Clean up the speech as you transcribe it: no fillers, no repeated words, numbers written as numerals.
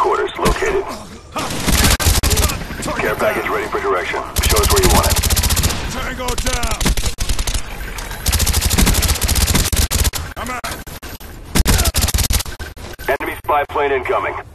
headquarters located. Care package ready for direction. Show us where you want it. Tango down! I'm out! Enemy spy plane incoming.